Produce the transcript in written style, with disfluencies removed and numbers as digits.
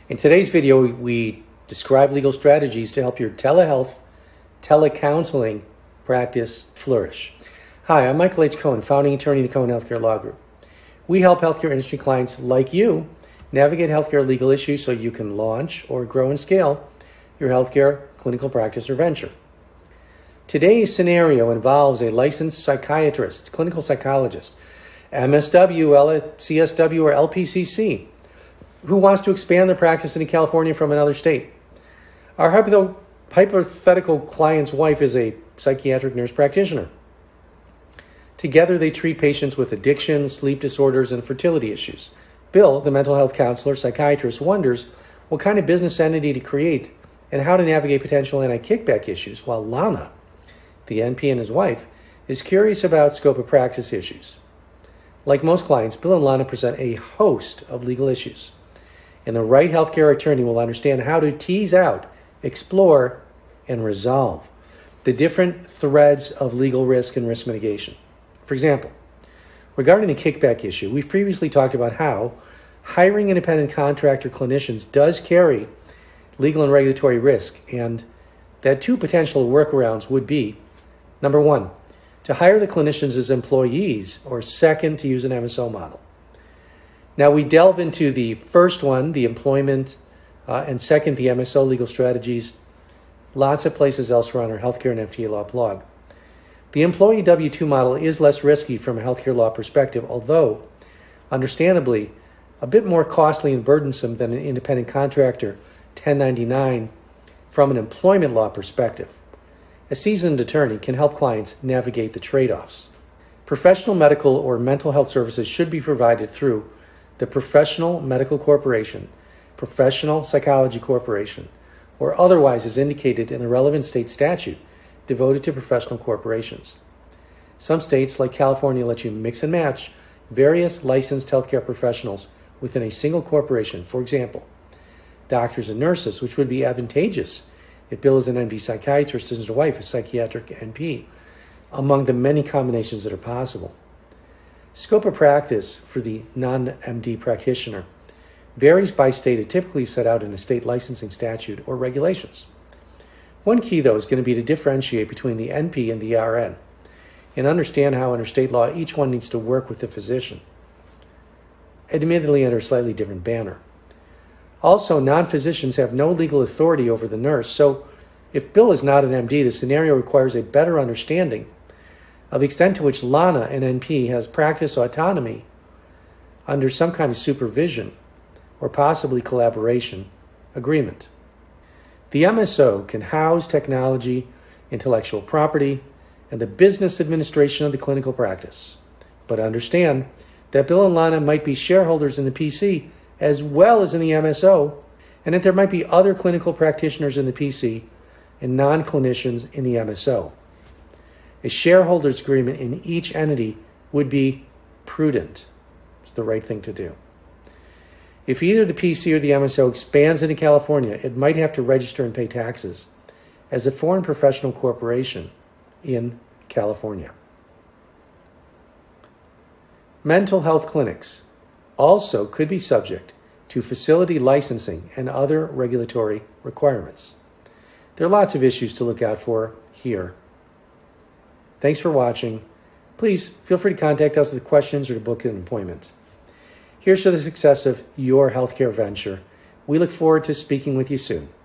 In today's video, we describe legal strategies to help your telehealth, telecounseling practice flourish. Hi, I'm Michael H. Cohen, founding attorney of the Cohen Healthcare Law Group. We help healthcare industry clients like you navigate healthcare legal issues so you can launch or grow and scale your healthcare clinical practice or venture. Today's scenario involves a licensed psychiatrist, clinical psychologist, MSW, CSW, or LPCC, who wants to expand their practice into California from another state. Our hypothetical client's wife is a psychiatric nurse practitioner. Together, they treat patients with addiction, sleep disorders, and fertility issues. Bill, the mental health counselor, psychiatrist, wonders what kind of business entity to create and how to navigate potential anti-kickback issues, while Lana, the NP, and his wife, is curious about scope of practice issues. Like most clients, Bill and Lana present a host of legal issues, and the right healthcare attorney will understand how to tease out, explore, and resolve the different threads of legal risk and risk mitigation. For example, regarding the kickback issue, we've previously talked about how hiring independent contractor clinicians does carry legal and regulatory risk, and that two potential workarounds would be, number one, to hire the clinicians as employees, or second, to use an MSO model. Now, we delve into the first one, the employment, and second, the MSO legal strategies, lots of places elsewhere on our healthcare and FTA law blog. The employee W-2 model is less risky from a healthcare law perspective, although, understandably, a bit more costly and burdensome than an independent contractor 1099 from an employment law perspective. A seasoned attorney can help clients navigate the trade-offs. Professional medical or mental health services should be provided through the Professional Medical Corporation, Professional Psychology Corporation, or otherwise as indicated in the relevant state statute devoted to professional corporations. Some states, like California, let you mix and match various licensed healthcare professionals within a single corporation. For example, doctors and nurses, which would be advantageous if Bill is an NP psychiatrist and his wife is psychiatric NP, among the many combinations that are possible. Scope of practice for the non-MD practitioner varies by state and typically set out in a state licensing statute or regulations. One key, though, is going to be to differentiate between the NP and the RN and understand how under state law each one needs to work with the physician, admittedly under a slightly different banner. Also, non-physicians have no legal authority over the nurse, so if Bill is not an MD, the scenario requires a better understanding of the extent to which Lana, an NP, has practice autonomy under some kind of supervision or possibly collaboration agreement. The MSO can house technology, intellectual property, and the business administration of the clinical practice. But understand that Bill and Lana might be shareholders in the PC as well as in the MSO, and that there might be other clinical practitioners in the PC and non-clinicians in the MSO. A shareholders agreement in each entity would be prudent. It's the right thing to do. If either the PC or the MSO expands into California, it might have to register and pay taxes as a foreign professional corporation in California. Mental health clinics also could be subject to facility licensing and other regulatory requirements. There are lots of issues to look out for here. Thanks for watching. Please feel free to contact us with questions or to book an appointment. Here's to the success of your healthcare venture. We look forward to speaking with you soon.